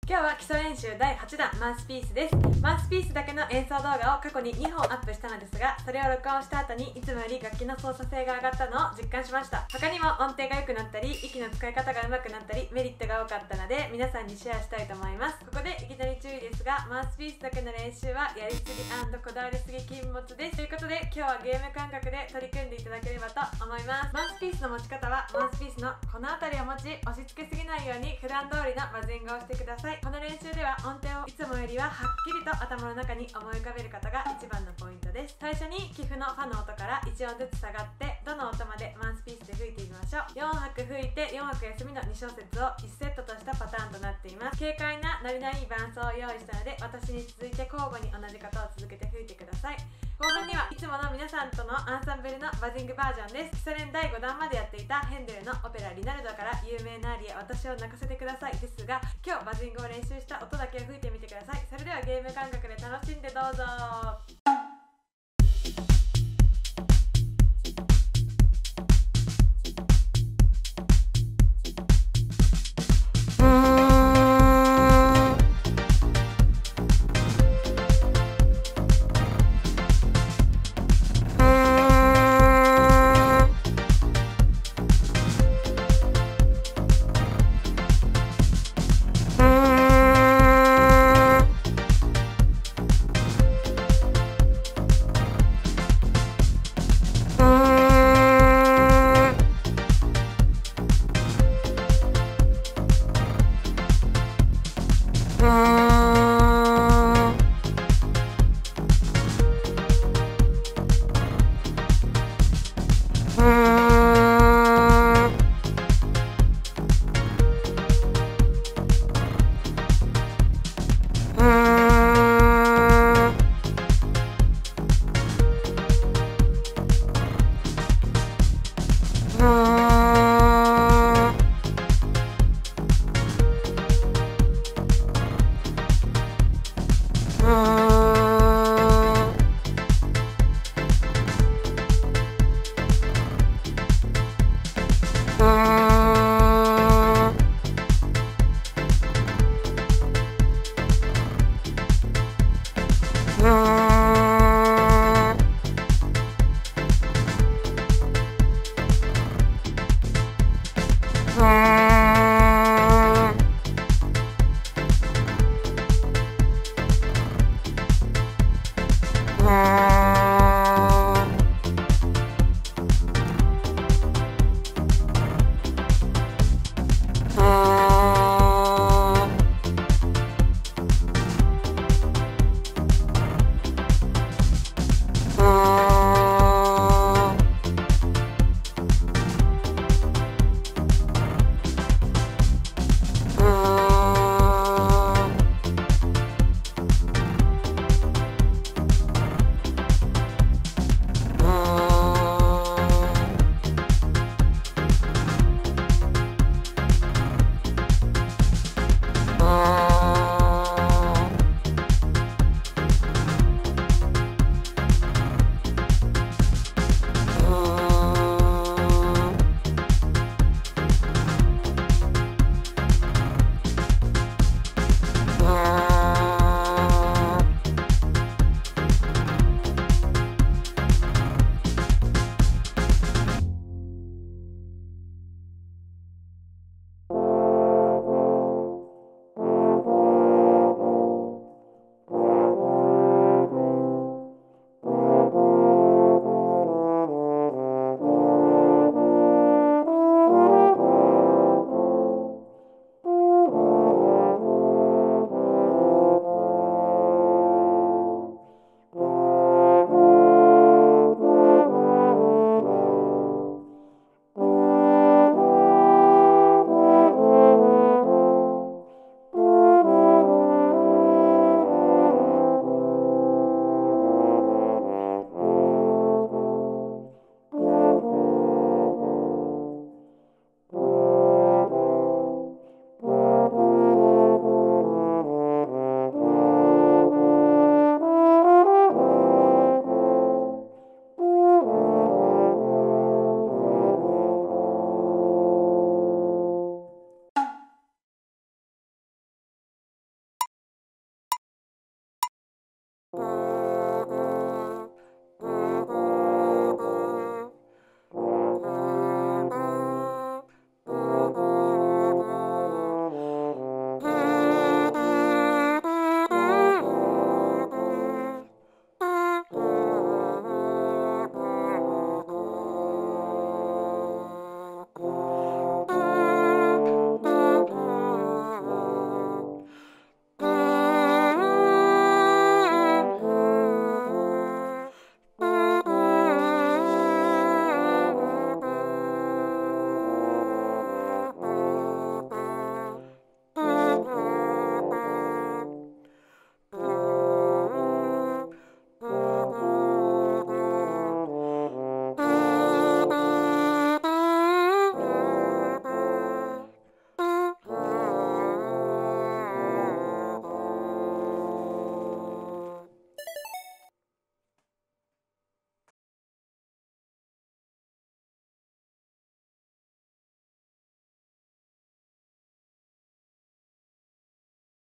今日は基礎練習第8弾マウスピースです。マウスピースだけの演奏動画を過去に2本アップしたのですが、それを録音した後にいつもより楽器の操作性が上がったのを実感しました。他にも音程が良くなったり、息の使い方が上手くなったり、メリットが多かったので、皆さんにシェアしたいと思います。ここでいきなり注意ですが、マウスピースだけの練習はやりすぎ&こだわりすぎ禁物です。ということで、今日はゲーム感覚で取り組んでいただければと思います。マウスピースの持ち方は、マウスピースのこの辺りを持ち、押し付けすぎないように普段通りのマジングをしてください。この練習では音程をいつもよりははっきりと頭の中に思い浮かべることが一番のポイントです。最初にキフのファの音から1音ずつ下がってどの音までマウスピースで吹いてみましょう。4拍吹いて4拍休みの2小節を1セットとしたパターンとなっています。軽快なノリのいい伴奏を用意したので、私に続いて交互に同じことを続けて吹いてください。後半にはいつもの皆さんとのアンサンブルのバジングバージョンです。基礎練第5弾までやっていたヘンデルのオペラリナルドから有名なアリエ私を泣かせてくださいですが、今日バジングを練習した音だけを吹いてみてください。それではゲーム感覚で楽しんでどうぞ。